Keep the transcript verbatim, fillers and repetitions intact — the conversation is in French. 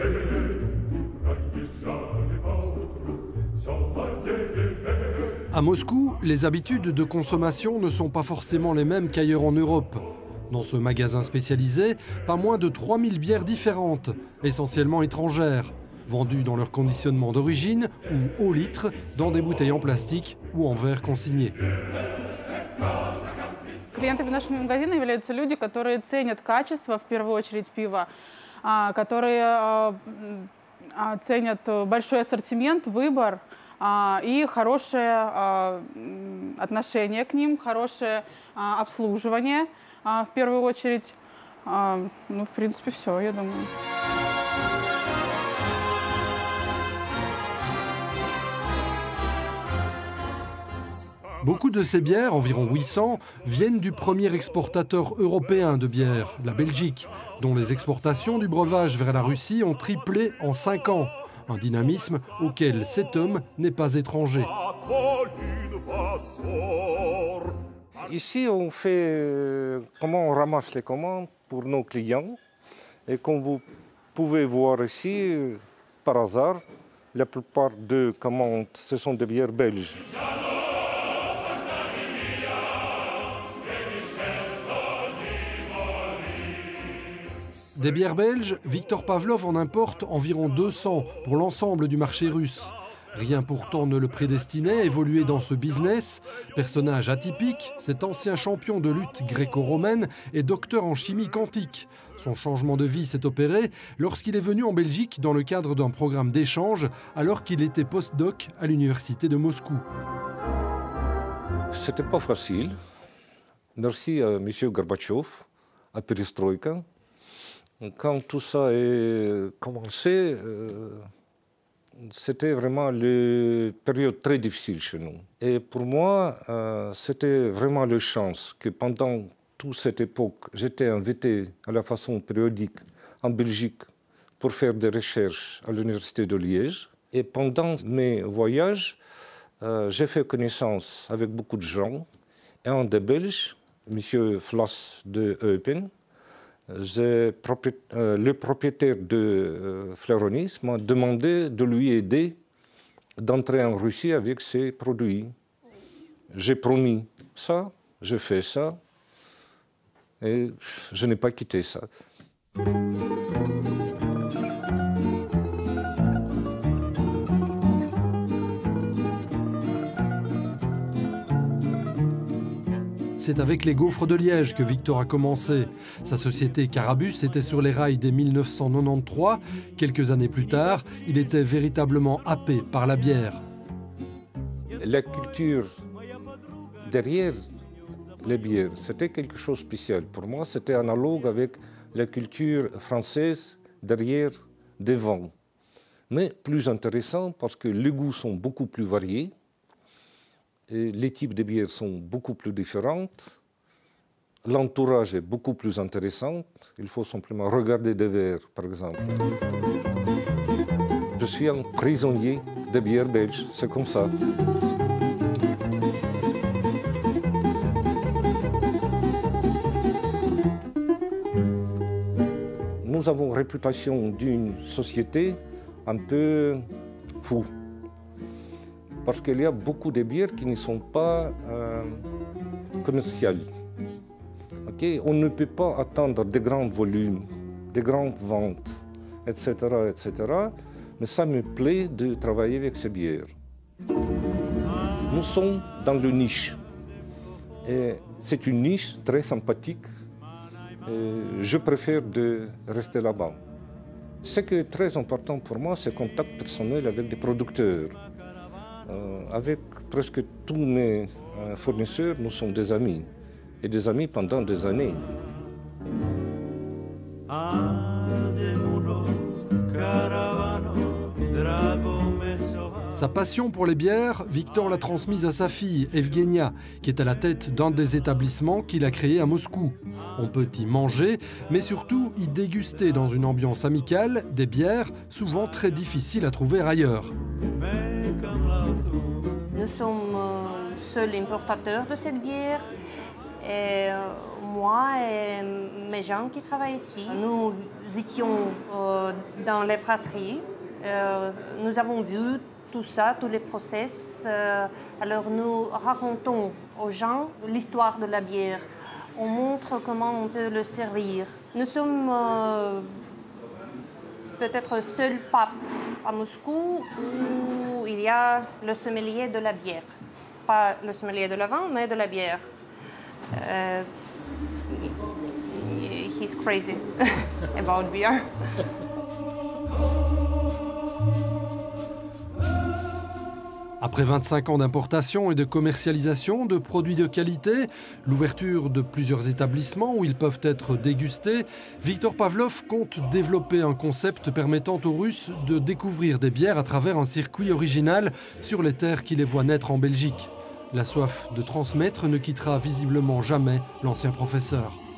À Moscou, les habitudes de consommation ne sont pas forcément les mêmes qu'ailleurs en Europe. Dans ce magasin spécialisé, pas moins de trois mille bières différentes, essentiellement étrangères, vendues dans leur conditionnement d'origine ou au litre, dans des bouteilles en plastique ou en verre consigné. Клиентами нашего магазина являются люди, которые ценят качество, в первую очередь, пива, которые ценят большой ассортимент, выбор и хорошее отношение к ним, хорошее обслуживание, в первую очередь. Ну, в принципе, все, я думаю. Beaucoup de ces bières, environ huit cents, viennent du premier exportateur européen de bière, la Belgique, dont les exportations du breuvage vers la Russie ont triplé en cinq ans. Un dynamisme auquel cet homme n'est pas étranger. Ici, on fait comment on ramasse les commandes pour nos clients. Et comme vous pouvez voir ici, par hasard, la plupart des commandes, ce sont des bières belges. Des bières belges, Victor Pavlov en importe environ deux cents pour l'ensemble du marché russe. Rien pourtant ne le prédestinait à évoluer dans ce business. Personnage atypique, cet ancien champion de lutte gréco-romaine est docteur en chimie quantique. Son changement de vie s'est opéré lorsqu'il est venu en Belgique dans le cadre d'un programme d'échange alors qu'il était postdoc à l'université de Moscou. C'était pas facile. Merci à M. Gorbatchev, à Perestroïka. Quand tout ça a commencé, euh, c'était vraiment une période très difficile chez nous. Et pour moi, euh, c'était vraiment la chance que pendant toute cette époque, j'étais invité à la façon périodique en Belgique pour faire des recherches à l'université de Liège. Et pendant mes voyages, euh, j'ai fait connaissance avec beaucoup de gens. Et un des Belges, M. Flas de Eupen, Euh, le propriétaire de euh, Fleuronis m'a demandé de lui aider d'entrer en Russie avec ses produits. J'ai promis ça, j'ai fait ça, et je n'ai pas quitté ça. C'est avec les gaufres de Liège que Victor a commencé. Sa société Carabus était sur les rails dès mille neuf cent quatre-vingt-treize. Quelques années plus tard, il était véritablement happé par la bière. La culture derrière les bières, c'était quelque chose de spécial. Pour moi, c'était analogue avec la culture française derrière des vins. Mais plus intéressant parce que les goûts sont beaucoup plus variés. Et les types de bières sont beaucoup plus différents. L'entourage est beaucoup plus intéressant. Il faut simplement regarder des verres, par exemple. Je suis un prisonnier des bières belges, c'est comme ça. Nous avons la réputation d'une société un peu fou. Parce qu'il y a beaucoup de bières qui ne sont pas euh, commerciales. Okay? On ne peut pas attendre de grands volumes, de grandes ventes, et cetera, et cetera. Mais ça me plaît de travailler avec ces bières. Nous sommes dans le niche. Et c'est une niche très sympathique. Et je préfère de rester là-bas. Ce qui est très important pour moi, c'est le contact personnel avec des producteurs. Euh, avec presque tous mes euh, fournisseurs, nous sommes des amis, et des amis pendant des années. Sa passion pour les bières, Victor l'a transmise à sa fille, Evgenia, qui est à la tête d'un des établissements qu'il a créé à Moscou. On peut y manger, mais surtout y déguster dans une ambiance amicale des bières souvent très difficiles à trouver ailleurs. Nous sommes seuls importateurs de cette bière. Et moi et mes gens qui travaillent ici, nous étions euh, dans les brasseries. Euh, nous avons vu tout ça, tous les process. Euh, alors nous racontons aux gens l'histoire de la bière. On montre comment on peut le servir. Nous sommes euh, peut-être le seul pub à Moscou où il y a le sommelier de la bière. Pas le sommelier de la vin, mais de la bière. Uh, he's crazy about beer. Après vingt-cinq ans d'importation et de commercialisation de produits de qualité, l'ouverture de plusieurs établissements où ils peuvent être dégustés, Victor Pavlov compte développer un concept permettant aux Russes de découvrir des bières à travers un circuit original sur les terres qui les voient naître en Belgique. La soif de transmettre ne quittera visiblement jamais l'ancien professeur.